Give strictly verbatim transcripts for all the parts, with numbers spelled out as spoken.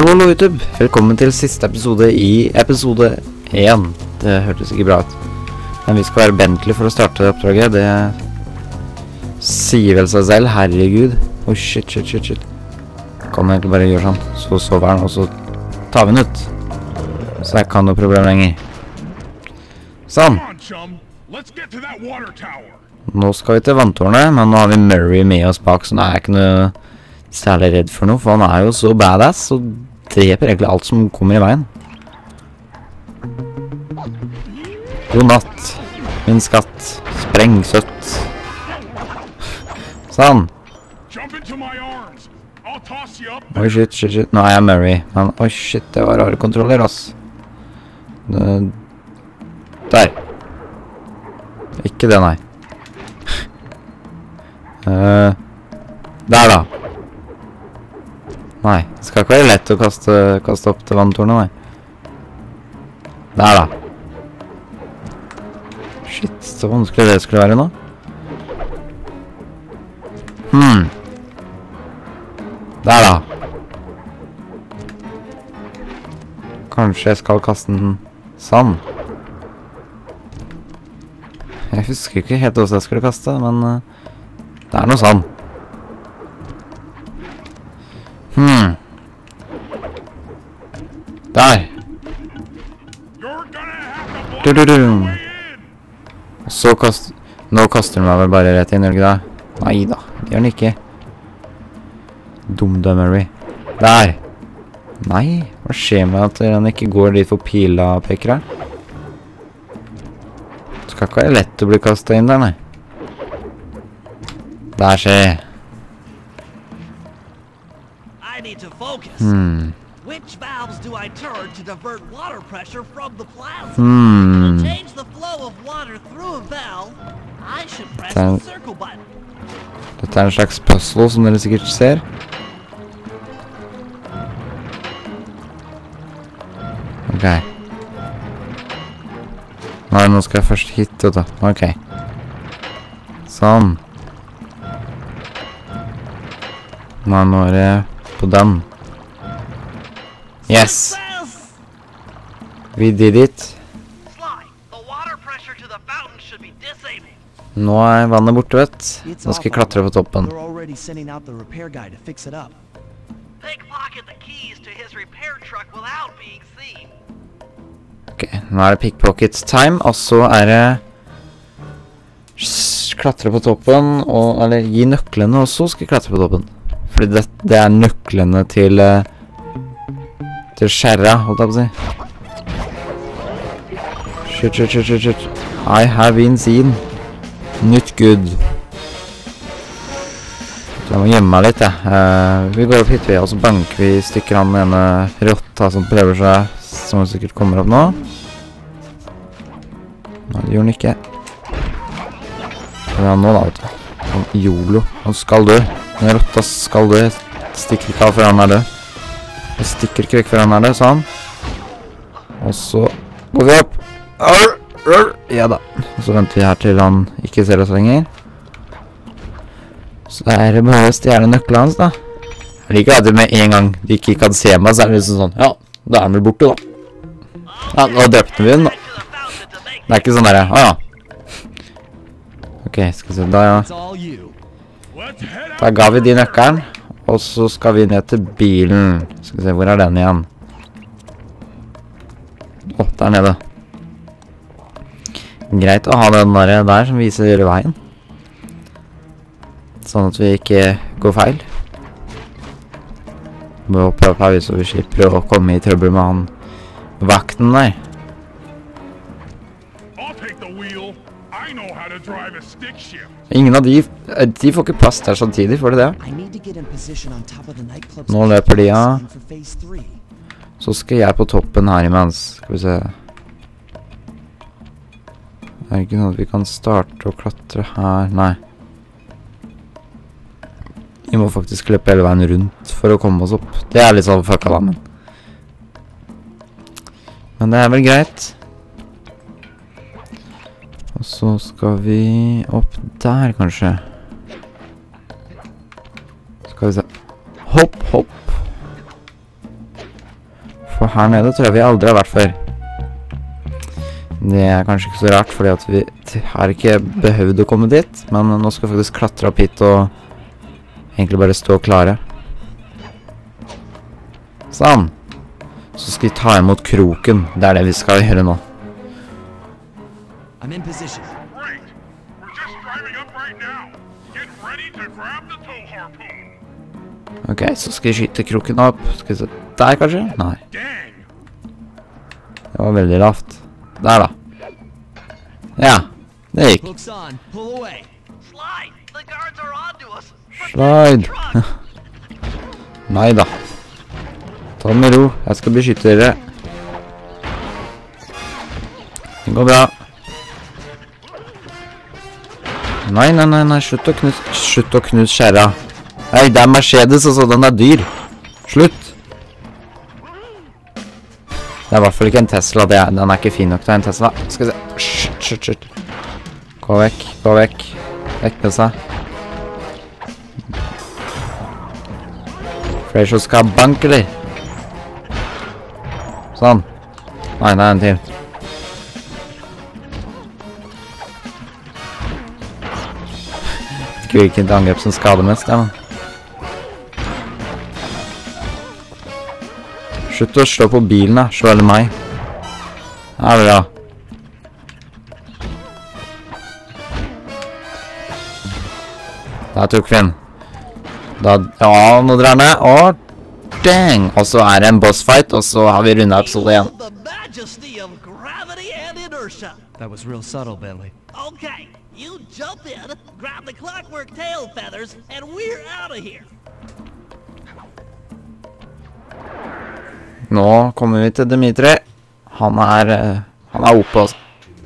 Hallo, hallo YouTube! Velkommen til siste episode i episode én. Det hørtes ikke bra ut. Men vi skal være Bentley for å starte oppdraget. Det sier vel seg selv, herregud. Oh shit, shit, shit, shit. Kan jeg egentlig bare gjøre sånn. Så sover den, og så tar vi den ut. Så det er ikke noe problem lenger. Sånn. Nå skal vi til vanntårnet, men nå har vi Murray med oss bak, så nå er jeg ikke noe særlig redd for noe, for han er jo så badass og dreper egentlig alt som kommer i veien. God natt, min skatt. Sprengsøtt. Sånn. Oi, shit, shit, shit. Nå er jeg Murray. Men, oi, shit, det var rare kontroller, ass. Det... Der. Ikke det, nei. uh, der, da. Nei, det skal ikke være lett å kaste, kaste opp til vanntårnet, nei. Der, da. Shit, så vanskelig det skulle være nå. Hmm. Der, da. Kanskje jeg skal kaste den sånn. Jeg husker ikke helt hvordan jeg skulle kaste, men uh, det er noe sånn. Hmm. Der. Du, du, du. Og så kast... Nå kaster den meg vel bare rett inn, gjør ikke det? Neida, det gjør den ikke. Dum da, Murray. Der. Nei, hva skjer med at den ikke går dit for pila peker her? Det skal ikke være lett å bli kastet inn der, nei. Der skjer. Hmm. Which valves do I turn to divert water pressure from the plasma? Hmm. To change the flow of water through a valve, I should press the circle button. Dette er en slags puzzle, som dere sikkert ser. Ok. Nei, nå skal jeg først hitte da. Ok. Sånn. Nei, nå er det på den. Yes! We did it. Nå er vannet borte, vet. Nå skal jeg klatre på toppen. Ok, nå er det pickpocket time, og så er det klatre på toppen, og, eller gi nøklene, og så skal jeg klatre på toppen. Fordi det, det er nøklene til uh, til skjerra, holdt jeg på å si. Shit, shit, shit, shit, shit. I have been seen. Not good. Jeg må gjemme meg litt, ja. Uh, vi går opp hit, vi, og så banker vi stykker han med ene rotta som prøver seg, som sikkert kommer opp nå. Nei, det gjør han ikke. Ja, nå da, vet du. Han Yolo. Han skal dø. Den rotta skal dø. Stikker ikke av før han er død. Jeg stikker ikke vekk før han er død, sånn. Og så går vi opp. Arr, arr. Ja da. Og så venter vi her til han ikke ser oss lenger. Så er det bare å stjerne nøkkelen hans, da. Jeg liker at det med en gang de ikke kan se meg, så er det liksom sånn, ja, da er han vel borte, da. Ja, nå drøpte vi den, da. Det er ikke sånn der, ah, ja. Ok, skal vi se, da, ja. Da ga vi de nøkkelen, og så skal vi ned til bilen. Skal vi se, hvor er den igjen? Å, der nede. Greit å ha den der, der som viser veien. Sånn at vi ikke går feil. Må prøve på så vi slipper å komme i trøbbel med han vakten der. Ingen av de, de får ikke plass der samtidig, får de det? Nå løper de av. Så skal jeg på toppen her imens. Skal vi se. Er det ikke noe at vi kan starte å klatre her? Nei. Vi må faktisk løpe hele veien rundt for å komme oss opp. Det er litt sånn fucka da, men. Men det er vel greit. Og så skal vi opp der, kanskje. Skal vi se. Hopp, hopp. For her nede tror jeg vi aldri har vært før. Det er kanskje ikke så rart, fordi at vi har ikke behøvd å komme dit. Men nå skal vi faktisk klatre opp hit og egentlig bare stå klare. Sånn. Så skal vi ta imot kroken. Det er det vi skal gjøre nå. I'm in position. Great. We're just driving up right now. Get ready to grab the tow harpoon. Ok, så skal vi skyte kroken opp. Skal vi se der kanskje? Nei. Dang. Det var veldig lavt. Der da. Ja, det gikk. Hook's on. Pull away. Slide! The guards are onto us! Slide. Truck! Nei da. Ta det med ro. Jeg skal beskytte dere. Det går bra. Nei, nei, nei, nei. Slutt å knus, slutt å knus skjæra. Nei, det er Mercedes, altså. Den er dyr. Slutt. Det er i hvert fall ikke en Tesla. Det er, den er ikke fin nok til en Tesla. Skal vi se. Shit, shit, shit. Gå vekk, gå vekk. Vekk med seg. Flere som skal ha bank, eller? Sånn. Nei, det er en til. Ikke hvilket angrep som skader mest, ja, men. Slutt å slå på bilen, da. Slå eller meg. Ja, bra. Der tok vi den. Da, ja, nå drar den. Åh, dang! Og så er det en bossfight, og så har vi rundet episode igjen. The majesty of gravity and inertia! That was real subtle, Bentley. Okay, you jump in, grab the clockwork tail feathers, and we're out of here! Nå kommer vi til Dimitri. Han er, uh, han er oppe også.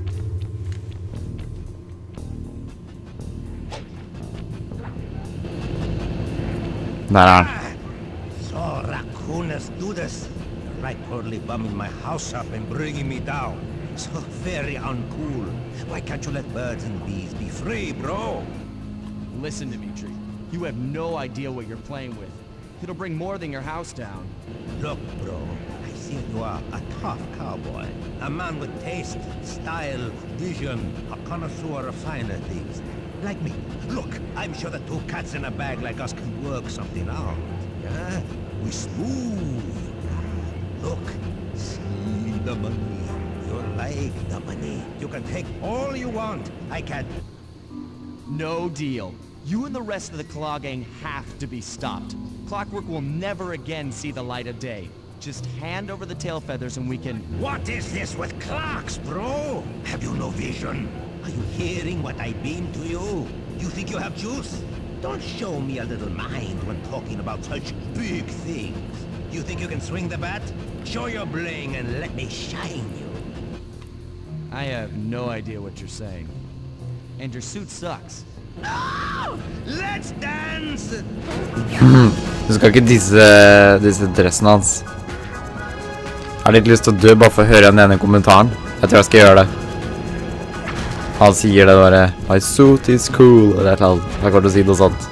Der er han. So raccooners do this. Right totally bumming my house up and bringing me down. So very uncool. Why can't you let birds and bees be free, bro? Listen, Dimitri. You have no idea what you're playing with. It'll bring more than your house down. Look, bro, I see you are a tough cowboy. A man with taste, style, vision, a connoisseur of finer things. Like me. Look, I'm sure the two cats in a bag like us can work something out. Yeah? We smooth. Look, see the money. You like the money. You can take all you want. I can... No deal. You and the rest of the Claw Gang have to be stopped. Clockwork will never again see the light of day. Just hand over the tail feathers and we can... What is this with clocks, bro? Have you no vision? Are you hearing what I beam to you? You think you have juice? Don't show me a little mind when talking about such big things. You think you can swing the bat? Show your bling and let me shine you. I have no idea what you're saying. And your suit sucks. No! Let's dance! Du skal ikke disse, disse dressen hans. Jeg har litt lyst til å dø bare for å høre den ene kommentaren. Jeg tror jeg skal gjøre det. Han sier det bare, my suit is cool, og det er alt. Jeg kommer til å si noe sånt.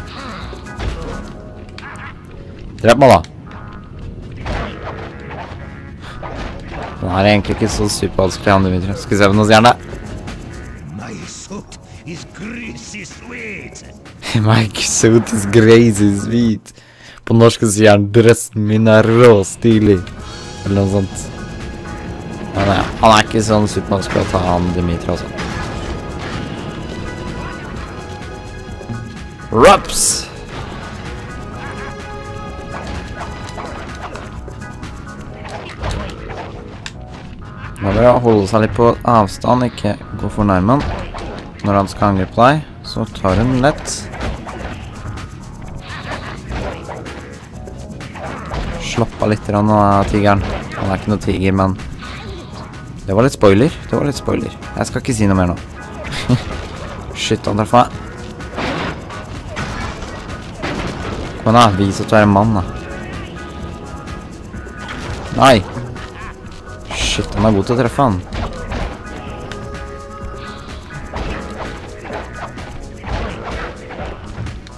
Drep meg da. Den er egentlig ikke så supervanskelig, han Dimitri. Skal vi se om noe sier det. My suit is greasy sweet. My suit is crazy sweet. På norsk sier han, dressen min er råstilig. Eller noe sånt. Men ja, han er ikke sånn supervanskelig å ta han Dimitri også. Rups! Nå vil jeg holde seg litt på avstand, ikke gå for nærmen. Når han skal angripe deg, så tar hun lett. Slapp av litt av tigeren. Han er ikke noe tiger, men... Det var litt spoiler, det var litt spoiler. Jeg skal ikke si noe mer nå. Shit, han treffer meg. Kom da, vis at du er en mann da. Nei. Shit, han er god til å treffe han.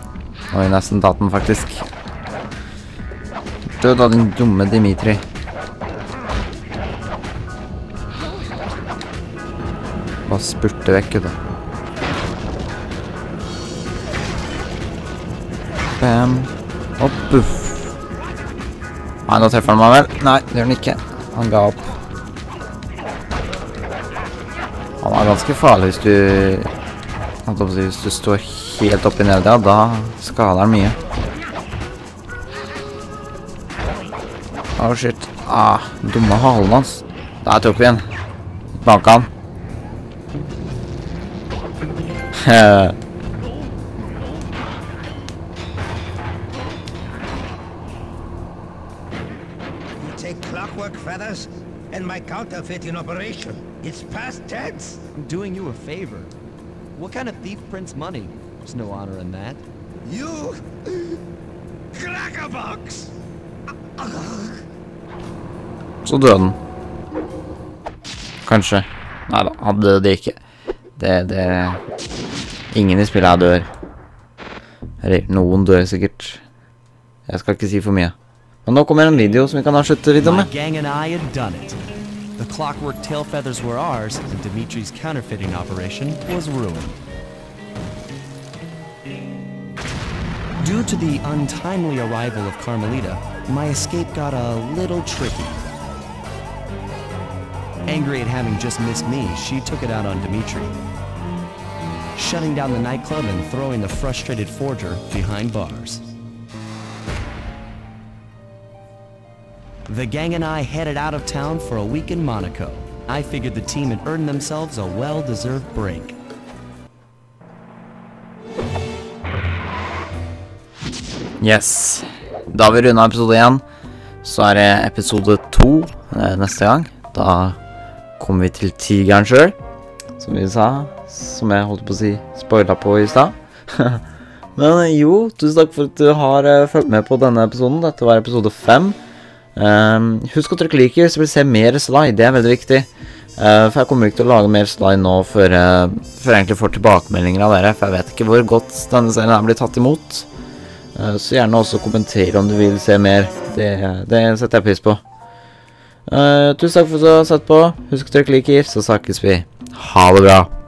Oi, nesten tatt den faktisk. Død av din dumme Dimitri. Bare spurte vekk, vet du. Bam. Og buff. Nei, nå treffer han meg vel. Nei, det gjør han ikke. Han ga opp. Han er ganske farlig hvis du... Hvis du står helt oppi nede, ja, da skader han mye. Åh, oh, shit. Ah, dumme halen hans. Der tok vi igjen. Bak han. You take Clockwork Feathers and my counterfeit in operation. It's past tense. I'm doing you a favor. What kind of thief prints money? There's no honor in that. You... Crackerbox! Så døde den. Kanskje. Neida, han døde det ikke. Det, det... Ingen i spillet her dør. Eller, noen dør sikkert. Jeg skal ikke si for mye. Men nå kommer en video som vi kan avslutte videoen My med. gang and I had done it. The Clockwork tail feathers were ours, and Dimitri's counterfeiting operation was ruined. Due to the untimely arrival of Carmelita, my escape got a little tricky. Angry at having just missed me, she took it out on Dimitri, shutting down the nightclub and throwing the frustrated forger behind bars. The gang and I headed out of town for a week in Monaco. I figured the team had earned themselves a well-deserved break. Yes. Da har vi rundet episode én. Så er det episode to neste gang. Da kommer vi til tigeren selv, som vi sa, som jeg holdt på å si spoilet på i sted. Men jo, tusen takk for at du har uh, følt med på denne episoden. Dette var episode fem. Um, husk å trykke like hvis du vil se mer slide, det er veldig viktig. Uh, for jeg kommer ikke til å lage mer slide nå før, uh, før jeg egentlig får tilbakemeldinger av dere, for jeg vet ikke hvor godt denne serien her blir tatt imot. Uh, så gjerne også kommentere om du vil se mer. Det, det setter jeg pris på. Uh, tusen takk for at du har sett på. Husk å trykke like, så snakkes vi. Ha det bra.